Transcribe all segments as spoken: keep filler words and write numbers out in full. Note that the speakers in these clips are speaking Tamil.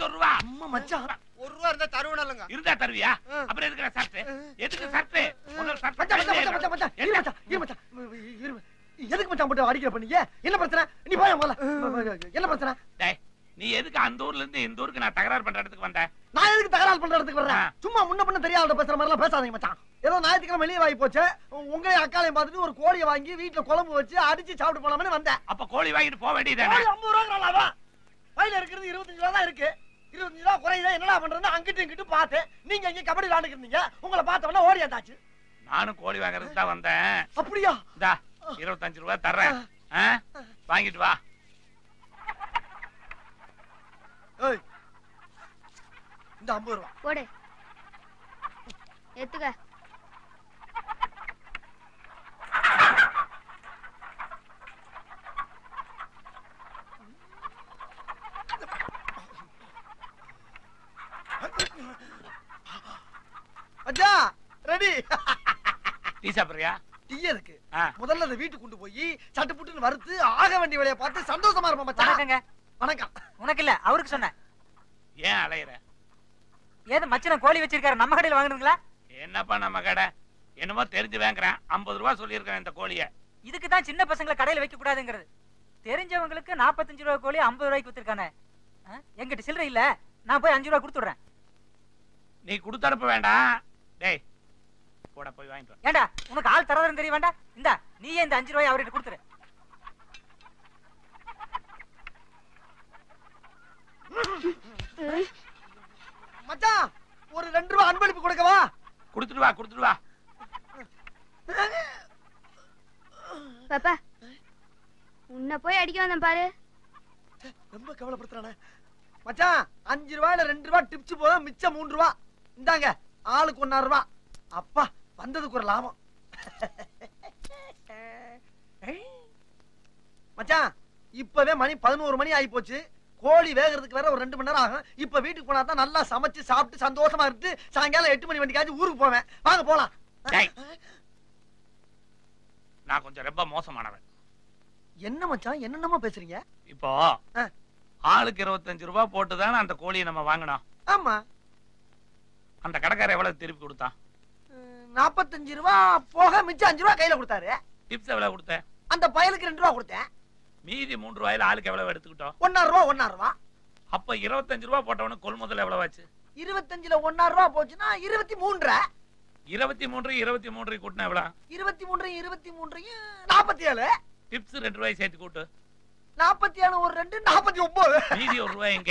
ஒரு ரூபா. அம்மா மச்சான் ஒரு ரூபா இருந்தா தருவனல்லங்க. இருந்தா தருவியா? அப்புறம் எதுக்கு சர்ட்? எதுக்கு சர்ட்? முதல்ல சர்ட். மச்சான் மச்சான் மச்சான் மச்சான் இரு மச்சான் இரு மச்சான் இரு. எதுக்கு மச்சான் போட்டு அடிக்கிற பண்ணீங்க? என்ன பிரச்சனை? நீ போய் முதல்ல. என்ன பிரச்சனை? டேய் நீ எதுக்கு அந்த ஊர்ல இருந்து இந்த ஊருக்கு நான் தகராறு பண்ற இடத்துக்கு வந்த? நான் எதுக்கு தகராறு பண்ற இடத்துக்கு வர்றேன்? சும்மா முன்ன பின்ன தெரியாத பேசுற மாதிரி எல்லாம் பேசாதீங்க மச்சான். ஏதோ ஞாயிற்றுக்கிழமை வெளியே வாங்கி போச்சு, உங்களையும் அக்காலையும் பார்த்துட்டு ஒரு கோழியை வாங்கி வீட்டுல குழம்பு வச்சு அடிச்சு சாப்பிட்டு போலாம்னு வந்தேன். அப்ப கோழி வாங்கிட்டு போக வேண்டியதானே? ஐம்பது ரூபா பையில இருக்கிறது இருபத்தஞ்சு ரூபா தான் இருக்கு. இருபத்தஞ்சு ரூபா குறையுதா என்னடா பண்றது? அங்கிட்டு இங்கிட்டு பார்த்தேன். நீங்க இங்க கபடி விளையாண்டுக்கிறீங்க. உங்களை பார்த்தவன ஓடி வந்தாச்சு. நானும் கோழி வாங்குறதுக்கு தான் வந்தேன். அப்படியா? இந்தா இருபத்தஞ்சு ரூபா தர்றேன், வாங்கிட்டு வா. ஏய் இந்த ஐம்பது ரூபா போடு, எடுத்துக்க. அஜா ரெடி. டீ சாப்பிடுறியா? டீ எதுக்கு? முதல்ல அதை வீட்டுக்கு கொண்டு போய் சட்டு புட்டுன்னு வறுத்து ஆக வேண்டிய வேலையை பார்த்து சந்தோஷமா இருப்போம் மச்சான். வணக்கம். உனக்கு இல்ல அவருக்கு சொன்னேன். ஏன் அலையற? ஏது மச்சன கோழி வச்சிருக்காரு, நம்ம கடையில வாங்குறீங்களா? என்னப்பா நம்ம கடை? என்னமோ தெரிஞ்சு வாங்குறேன். ஐம்பது ரூபா சொல்லியிருக்கேன் இந்த கோழிய. இதுக்கு தான் சின்ன பசங்களை கடையில வைக்க கூடாதுங்கிறது. தெரிஞ்சவங்களுக்கு நாற்பத்தஞ்சு ரூபாய் கோழி ஐம்பது ரூபாய்க்கு வித்துருக்கானே. எங்கிட்ட சில்லறை இல்ல, நான் போய் அஞ்சு ரூபா கொடுத்துடுறேன். நீ கொடுத்து அனுப்ப வேண்டாம். டேய் போட போய் வாங்கிட்டு வா. ஏண்டா உனக்கு ஆள் தரதுன்னு தெரிய வேண்டாம்? இந்தா நீயே இந்த அஞ்சு ரூபாய் அவர்கிட்ட கொடுத்துரு. மச்சான் ஒரு ரெண்டு ரூபா அன்பளிப்பு கொடுக்கவா? கொடுத்துட்டு வா கொடுத்துட்டு வா. பாப்பா உன்னை போய் அடிக்க வந்தேன் பாரு. ரொம்ப கவலைப்படுத்துறானே மச்சான். அஞ்சு ரூபாயில ரெண்டு ரூபா டிப்ஸ் போதும், மிச்சம் மூணு ரூபா. இந்தாங்க ஆளுக்கு ஒன்னாறு ரூபா. அப்பா வந்ததுக்கு ஒரு லாபம். மச்சான் இப்பவே மணி பதினோரு மணி ஆகி போச்சு. கோழி வேகிறதுக்கு வேற ஒரு ரெண்டு மணி நேரம் ஆகும். இப்ப வீட்டுக்கு போனா தான் நல்லா சமைச்சு சாப்பிட்டு சந்தோஷமா இருந்து சாயங்காலம் எட்டு மணி வண்டிக்காச்சும் ஊருக்கு போவேன். வாங்க போலாம். நான் கொஞ்சம் ரொம்ப மோசமானவன். என்ன மச்சான் என்னென்னமா பேசுறீங்க? இப்போ ஆளுக்கு இருபத்தஞ்சு ரூபாய் போட்டுதானே அந்த கோழியை நம்ம வாங்கினோம். ஆமா. அந்த கடைக்காரர் எவ்வளவு திருப்பி கொடுத்தான்? நாற்பத்தஞ்சு ரூபா போக மிச்சம் அஞ்சு ரூபா கையில கொடுத்தாரு. டிப்ஸ் எவ்வளவு கொடுத்தேன்? அந்த பயலுக்கு ரெண்டு ரூபா கொடுத்தேன். மீதி மூன்று ரூபாயில ஆளுக்கு எவ்வளவு எடுத்துக்கிட்டோம்? ஒன்னாறு ரூபா ஒன்னாறு ரூபா. அப்ப இருபத்தஞ்சு ரூபாய் போட்டவனுக்கு கொள்முதல் எவ்வளவு ஆச்சு? இருபத்தஞ்சுல ஒன்னாறு ரூபா போச்சுன்னா இருபத்தி மூன்று. இருபத்தி மூன்று இருபத்தி மூன்று கூட்டினா எவ்வளவு? இருபத்தி மூன்று இருபத்தி மூன்று நாற்பத்தி ஏழு. டிப்ஸ் ரெண்டு ரூபாய் சேர்த்து கூட்டு. நாற்பத்தி ஏழு ஒரு ரெண்டு நாற்பத்தி ஒன்பது. மீதி ஒரு ரூபாய் எங்க?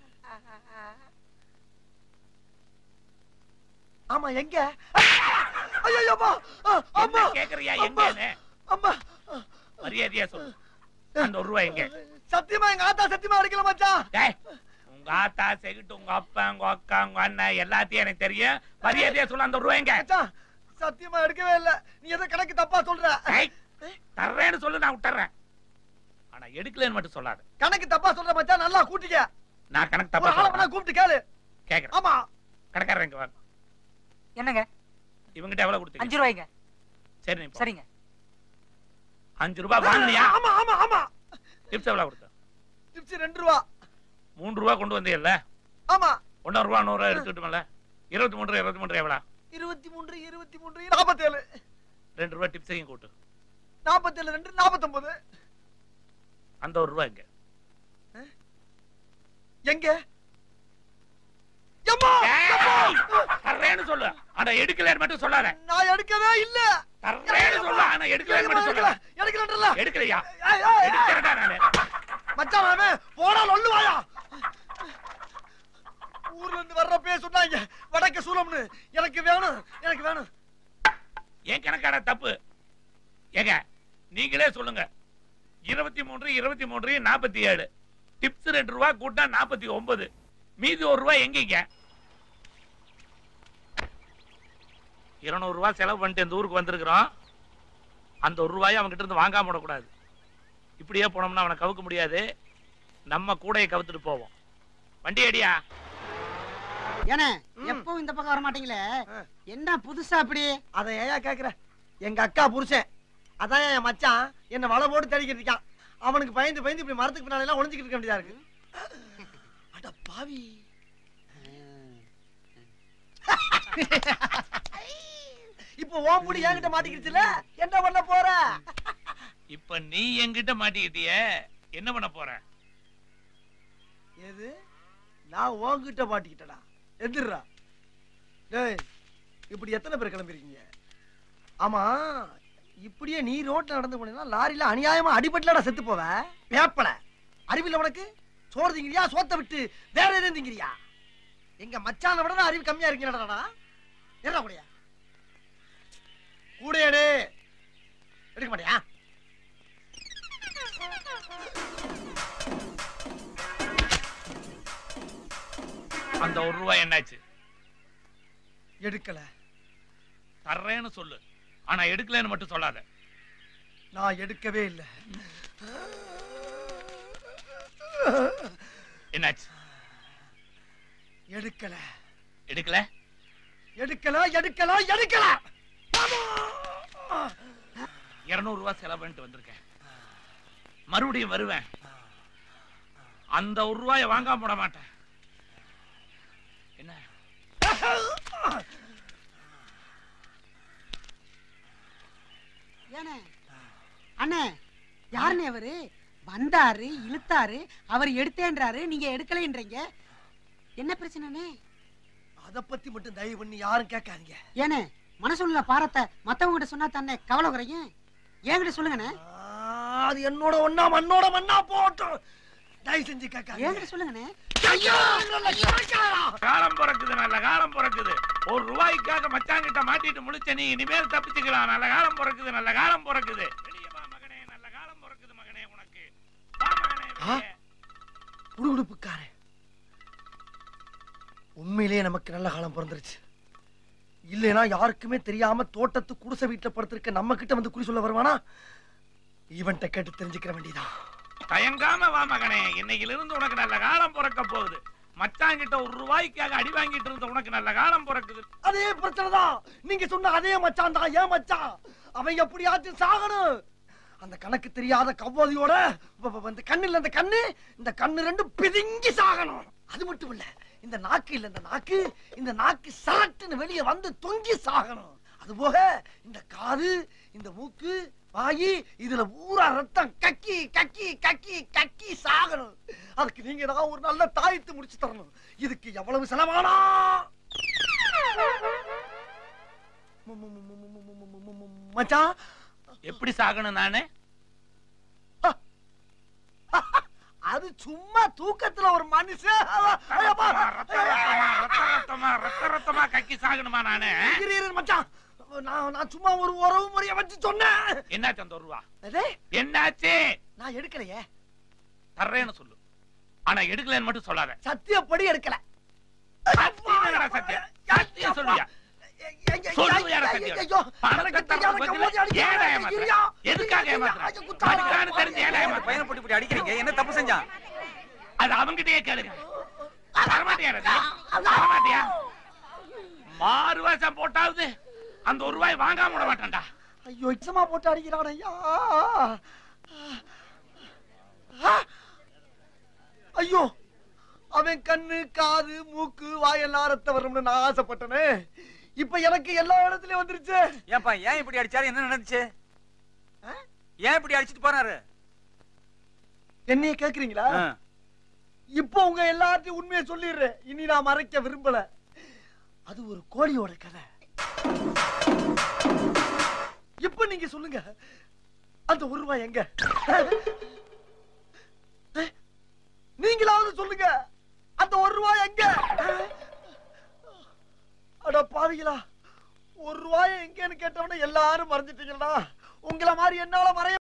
ஆமா எங்க? ஐயோ அம்மா கேக்குறியா எங்கன்னு? அம்மா மரியாதையா சொல்லு. அந்த ஒரு ரூபாய் எங்க? சத்தியமா எங்க ஆத்தா சத்தியமா அடிக்கல மச்சான். டேய் உங்க ஆத்தா செகிட்டு உங்க அப்பா உங்க அக்கா உங்க அண்ணன் எல்லாத்தையும் எனக்கு தெரியும். மரியாதையா சொல்லு அந்த ஒரு ரூபாய் எங்க? மச்சான் சத்தியமா எடுக்கவே இல்ல. நீ ஏதோ கணக்கு தப்பா சொல்ற. தர்றேன்னு சொல்லு நான் விட்டுறேன். ஆனா எடுக்கலன்னு மட்டும் சொல்லாத. கணக்கு தப்பா சொல்ற மச்சான். நல்லா கூட்டிக்க. நான் கணக்கு தப்பா சொல்றேன். கூப்பிட்டு கேளு. கேக்குறேன். ஆமா கடைக்காரர் எங்க வாங்க. என்னங்க? இவங்கிட்ட எவ்வளவு கொடுத்தீங்க? அஞ்சு ரூபாய்ங்க. சரி சரிங்க. அஞ்சு ரூபாய் வாங்கினியா? ஆமா ஆமா ஆமா. டிப்ஸ் எவ்வளவு கொடுத்த? டிப்ஸ் ரெண்டு ரூபா. மூன்று ரூபாய் கொண்டு வந்தீங்கல்ல? ஆமா. ஒன்னொரு ரூபாய் நூறு ரூபாய் எடுத்துக்கிட்டோம்ல? இருபத்தி மூன்று இருபத்தி மூன்று எவ்வளவு? இருபத்தி மூன்று இருபத்தி மூன்று நாற்பத்தி ஏழு. ரெண்டு ரூபாய் டிப்ஸையும் கூட்டு. நாற்பத்தி ஏழு ரெண்டு நாற்பத்தி ஒன்பது. அந்த ஒரு ரூபாய் எங்க? எங்க? தர்றேன்னு சொல்லு. ஆனா எடுக்கலன்னு மட்டும் சொல்லாத. நான் எடுக்கவே இல்ல. தர்றேன்னு சொல்லு. ஆனா எடுக்கலன்னு மட்டும் சொல்லாத. எடுக்கலன்றல. எடுக்கலையா? எடுக்கறடா நானு. மச்சான் அவன் போடா லொல்லுவாயா. ஊர்ல இருந்து வர்றப்பே சொன்னாங்க வடக்கு சூலம்னு. எனக்கு வேணும் எனக்கு வேணும். ஏன் கணக்கான தப்பு? ஏங்க நீங்களே சொல்லுங்க. இருபத்தி மூன்று இருபத்தி மூன்று நாற்பத்தி ஏழு. டிப்ஸ் ரெண்டு ரூபாய் கூட்டா நாற்பத்தி ஒன்பது. மீதி ஒரு ரூபாய் எங்கீங்க? இருநூறு ரூபாய் செலவு பண்ணிட்டு இந்த ஊருக்கு வந்திருக்கிறோம். அந்த ஒரு ரூபாயை அவன்கிட்ட இருந்து வாங்காம விடக்கூடாது. இப்படியே போனோம்னா அவனை கவுக்க முடியாது. நம்ம கூடையை கவுத்துட்டு போவோம். வண்டி அடியா. ஏனே எப்பவும் இந்த பக்கம் வர மாட்டீங்களே, என்ன புதுசா அப்படி? அதை ஏயா கேக்குற? எங்க அக்கா புருஷன் அதான் என் மச்சான் என்ன வலை போட்டு தடிக்கிட்டு இருக்கான். அவனுக்கு பயந்து பயந்து இப்படி மரத்துக்கு பின்னால எல்லாம் ஒளிஞ்சுக்கிட்டு இருக்க வேண்டியதா இருக்கு. அட பாவி. இப்ப ஓம்புடி என்கிட்ட மாட்டிக்கிடுச்சுல, என்ன பண்ண போற? இப்ப நீ என்கிட்ட மாட்டிக்கிட்டிய, என்ன பண்ண போற? எது? நான் உன்கிட்ட மாட்டிக்கிட்டடா. எதிரா டேய், இப்படி எத்தனை பேர் கிளம்பிருக்கீங்க? ஆமா, இப்படியே நீ ரோட்ல நடந்து போனீங்கன்னா லாரியில அநியாயமா அடிபட்டுலடா செத்து போவ. வேப்பல அறிவில்ல உனக்கு? சோறு திங்கிறியா, சோத்த விட்டு வேற எதுவும் திங்கிறியா? எங்க மச்சான விட அறிவு கம்மியா இருக்கீங்கடா. என்ன கூடயா கூடையடே எடுக்க மாட்டியா? அந்த ஒரு ரூபாய் என்னாச்சு? எடுக்கல. தர்றேன்னு சொல்லு, ஆனா எடுக்கலன்னு மட்டும் சொல்லாத. நான் எடுக்கவே இல்லை. என்னாச்சு? எடுக்கல எடுக்கல எடுக்கல எடுக்கல எடுக்கல. இருநூறு ரூபாய் செலவு பண்ணிட்டு வந்திருக்கேன், மறுபடியும் வருவேன். அந்த ஒரு ரூபாயை வாங்காம விட மாட்டேன். என்ன ஏனே அண்ணே, யாருன்னு அவரு? வந்தாரு, இழுத்தாரு, அவர் எடுத்தேன்றாரு, நீங்க எடுக்கலைன்றீங்க. என்ன பிரச்சனைனே? அத பத்தி மட்டும் தயவு பண்ணி யாரும் கேட்காதீங்க. ஏனே, மனசுள்ள பாரத்தை மத்தவங்க கிட்ட சொன்னா தானே கவலை குறைங்க. என்கிட்ட சொல்லுங்கண்ணே. அது என்னோட ஒண்ணா மண்ணோட மண்ணா போட்டும். தயவு செஞ்சு கேட்காதீங்க. என்கிட்ட சொல்லுங்கண்ணே. காலம் பிறக்குது, நல்ல காலம் பிறக்குது. ஒரு ரூபாய்க்காக மச்சாங்கிட்ட மாட்டிட்டு முழிச்ச நீ இனிமேல் தப்பிச்சுக்கலாம். நல்ல காலம் பிறக்குது, நல்ல காலம் பிறக்குது. வெளியே வா மகனே, நல்ல காலம் பிறக்குது மகனே உனக்கு. வா மகனே வெளியே. குடுகுடுப்புக்காரே, உண்மையிலேயே நமக்கு நல்ல காலம் பிறந்துருச்சு. இல்லைன்னா யாருக்குமே தெரியாம தோட்டத்து குடிசை வீட்டுல படுத்திருக்க நம்ம கிட்ட வந்து குறி சொல்ல வருவானா? இவன்ட்ட கேட்டு தெரிஞ்சுக்கிற வேண்டியதான். தயங்காம வா மகனே, இன்னையில இருந்து உனக்கு நல்ல காலம் பிறக்க போகுது. மச்சாங்கிட்ட ஒரு ரூபாய்க்காக அடி வாங்கிட்டு இருந்த உனக்கு நல்ல காலம் பிறக்குது. அதே பிரச்சனை தான். நீங்க சொன்ன அதே மச்சான் தான் ஏன் மச்சான். அவன் எப்படியாச்சும் சாகணும். அந்த கணக்கு தெரியாத கவ்வாதியோட இந்த கண்ணு இல்ல, இந்த கண்ணு இந்த கண்ணு ரெண்டு பிதுங்கி சாகணும். அது மட்டும் இல்ல, இந்த நாக்கு இல்ல, இந்த நாக்கு இந்த நாக்கு சரட்டுன்னு வெளியே வந்து தொங்கி சாகணும். அது போக இந்த காது, இந்த மூக்கு, வாயி, இதுல ஊரா ரத்தம் கக்கி கக்கி கக்கி கக்கி சாகணும். அதுக்கு நீங்க தான் ஒரு நல்ல தாயத்து முடிச்சு தரணும். இதுக்கு எவ்வளவு செலவானா? மச்சான், எப்படி சாகணும் நானே? அது சும்மா தூக்கத்துல ஒரு மனுஷன் ரத்த ரத்தமா ரத்த ரத்தமா கக்கி சாகணுமா நானே? மச்சான், நான் நான் சும்மா ஒரு உறவு முறைய வச்சு சொன்னேன். என்னாச்சு அந்த ஒரு ரூபா? என்னாச்சு? நான் எடுக்கலையே. தர்றேன்னு சொல்லு, ஆனா எடுக்கலன்னு மட்டும் சொல்லாத. சத்தியப்படி எடுக்கல. சத்தியம் சத்தியம் சத்தியம் சொல்லுயா? சொல்லுயா சத்தியம்? பணத்தை தரது பதிலா ஏன் ஏமாத்துற? எதுக்காக ஏமாத்துற? அதுக்கான தெரிஞ்ச ஏன் ஏமாத்துற? பையனை போட்டு போட்டு அடிக்கிறீங்க, என்ன தப்பு செஞ்சான்? அது அவங்கிட்டயே கேளுங்க. தரமாட்டியா? தரமாட்டியா? மாறு வேஷம் போட்டாவது அந்த ஒரு ரூபாய் வாங்காம விட மாட்டான்டா. ஐயோ, எக்ஸமா போட்டு அடிக்கிறான் ஐயா. ஐயோ, அவன் கண்ணு, காது, மூக்கு, வாயெல்லாம் ரத்த வரணும்னு நான் ஆசைப்பட்டனே. இப்ப எனக்கு எல்லா இடத்துலயும் வந்துருச்சு. ஏன்பா, ஏன் இப்படி அடிச்சாரு? என்ன நடந்துச்சு? ஏன் இப்படி அடிச்சிட்டு போறாரு? என்னைய கேக்குறீங்களா? இப்போ உங்க எல்லாத்தையும் உண்மையை சொல்லிடுறேன். இனி நான் மறைக்க விரும்பல. அது ஒரு கோழியோட கதை. இப்ப நீங்க சொல்லுங்க, அந்த ஒரு ரூபாய் எங்க? நீங்களாவது சொல்லுங்க, அந்த ஒரு ரூபாய் எங்க? அட பாவிகளா, ஒரு ரூபாய் எங்கன்னு கேட்டவன எல்லாரும் மறைஞ்சிட்டீங்களா? உங்களை மாதிரி என்னால மறைய